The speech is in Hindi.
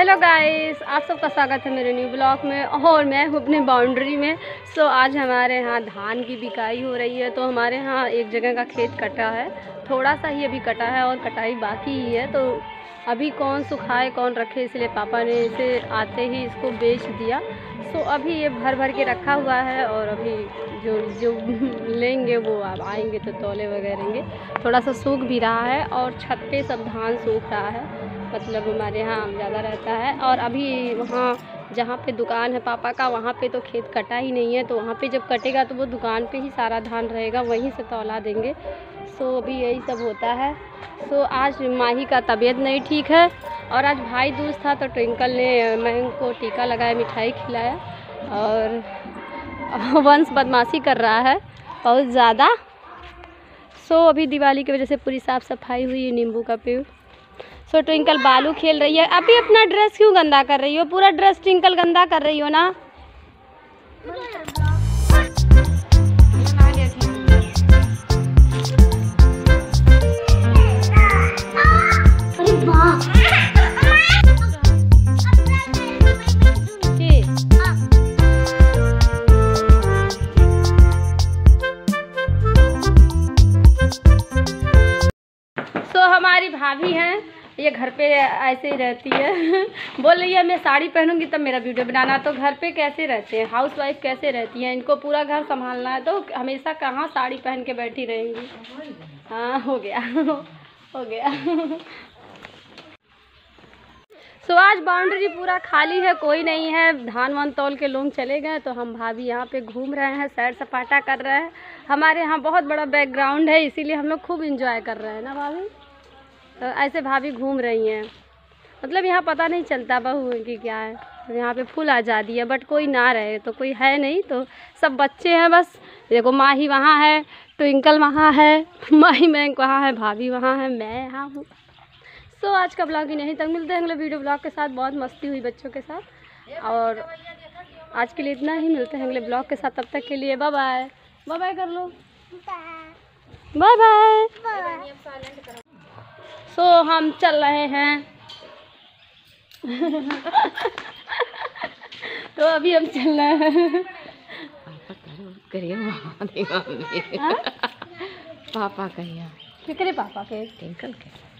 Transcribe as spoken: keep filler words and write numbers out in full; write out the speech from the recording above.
हेलो गाइस, आप सबका स्वागत है मेरे न्यू ब्लॉग में। और मैं हूँ अपने बाउंड्री में। सो आज हमारे यहाँ धान की बिकाई हो रही है। तो हमारे यहाँ एक जगह का खेत कटा है, थोड़ा सा ही अभी कटा है और कटाई बाकी ही है। तो अभी कौन सुखाए कौन रखे, इसलिए पापा ने इसे आते ही इसको बेच दिया। सो अभी ये भर भर के रखा हुआ है और अभी जो जो लेंगे वो अब आएंगे तो तौले वगैरह। थोड़ा सा सूख भी रहा है और छत पे सब धान सूख रहा है, मतलब हमारे यहाँ ज़्यादा रहता है। और अभी वहाँ जहाँ पे दुकान है पापा का, वहाँ पे तो खेत कटा ही नहीं है। तो वहाँ पे जब कटेगा तो वो दुकान पे ही सारा धान रहेगा, वहीं से तौला देंगे। सो अभी यही सब होता है। सो आज माही का तबीयत नहीं ठीक है और आज भाई दूज था तो ट्विंकल ने मैं को टीका लगाया, मिठाई खिलाया और वंश बदमाशी कर रहा है बहुत ज़्यादा। सो अभी दिवाली की वजह से पूरी साफ़ सफाई हुई है, नींबू का पेड़। सो ट्विंकल बालू खेल रही है। अभी अपना ड्रेस क्यों गंदा कर रही हो? पूरा ड्रेस ट्विंकल गंदा कर रही हो ना। तो हमारी भाभी हैं, ये घर पे ऐसे ही रहती है। बोल रही है मैं साड़ी पहनूंगी तब मेरा वीडियो बनाना। तो घर पे कैसे रहते हैं, हाउस वाइफ कैसे रहती हैं, इनको पूरा घर संभालना है तो हमेशा कहाँ साड़ी पहन के बैठी रहेंगी। हाँ हो गया हो गया। सो आज बाउंड्री पूरा खाली है, कोई नहीं है। धान वान तौल के लोग चले गए तो हम भाभी यहाँ पे घूम रहे हैं, सैर सपाटा कर रहे हैं। हमारे यहाँ बहुत बड़ा बैकग्राउंड है, इसीलिए हम लोग खूब इंजॉय कर रहे हैं ना भाभी। तो ऐसे भाभी घूम रही हैं, मतलब यहाँ पता नहीं चलता बहू की क्या है। तो यहाँ पे फुल आज़ादी है, बट कोई ना रहे तो कोई है नहीं, तो सब बच्चे हैं बस। देखो माही वहाँ है, ट्विंकल वहाँ है, माही बैंक वहाँ है, भाभी वहाँ है, मैं यहाँ हूँ। सो आज का ब्लॉग ही नहीं तक मिलते हैं अगले वीडियो ब्लॉग के साथ। बहुत मस्ती हुई बच्चों के साथ और आज के लिए इतना ही। मिलते हैं अगले ब्लॉग के साथ, तब तक के लिए बाय बाय। बाय बाय कर लो, बाय बाय। सो so, हम चल रहे हैं तो अभी हम चल रहे हैं। पापा कहिए, फिक्रे पापा के ट्विंकल के।